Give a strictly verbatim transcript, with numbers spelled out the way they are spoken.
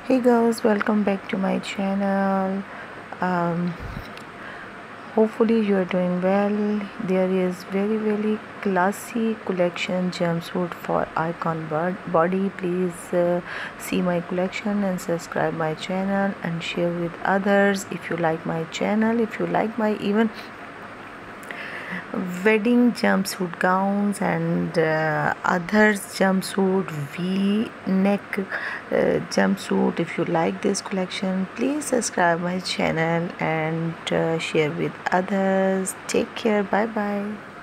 Hey girls, welcome back to my channel. um, Hopefully you are doing well. There is very very classy collection jumpsuit for icon body. Please uh, see my collection and subscribe my channel and share with others. If you like my channel, if you like my even wedding jumpsuit gowns and uh, others jumpsuit v neck uh, jumpsuit, if you like this collection, please subscribe my channel and uh, share with others. Take care. Bye bye.